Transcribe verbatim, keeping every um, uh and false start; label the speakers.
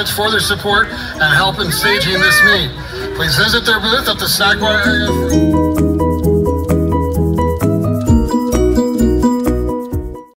Speaker 1: much for their support and help in staging this meet. Please visit their booth at the snack bar area.